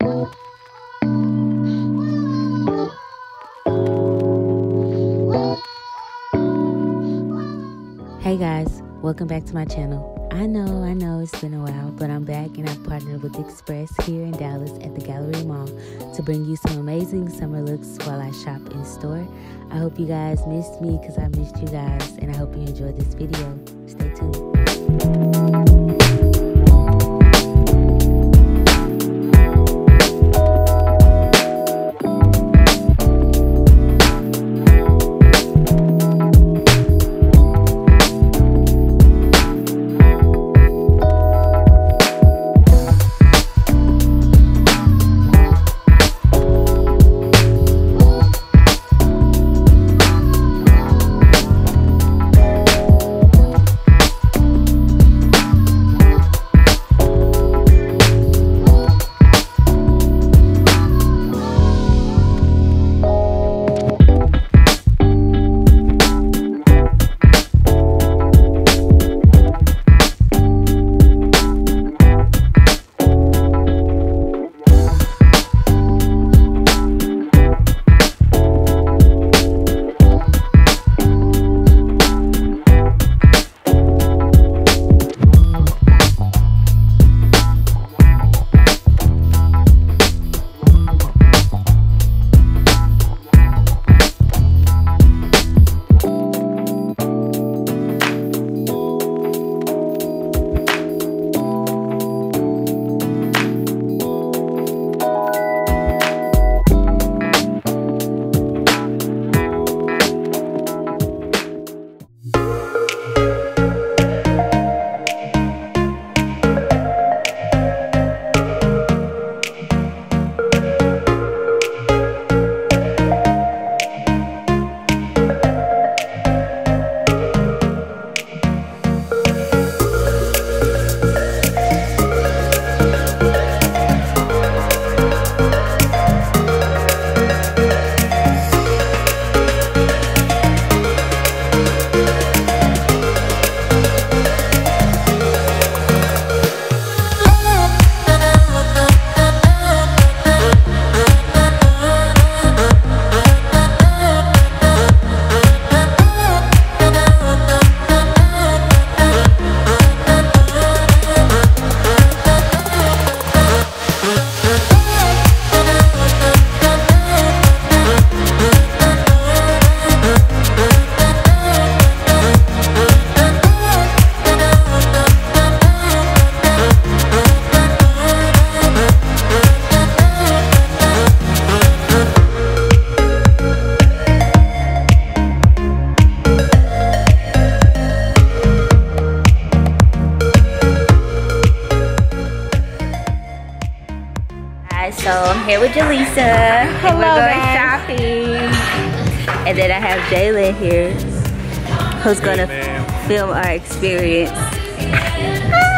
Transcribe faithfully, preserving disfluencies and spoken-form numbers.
Hey guys, welcome back to my channel. I know, I know it's been a while, but I'm back and I've partnered with Express here in Dallas at the Gallery Mall to bring you some amazing summer looks while I shop in store. I hope you guys missed me because I missed you guys, and I hope you enjoyed this video. Stay tuned. So I'm here with Jaleesa. Hello, we're going guys. shopping. And then I have Dailey here, who's gonna Hey, film our experience.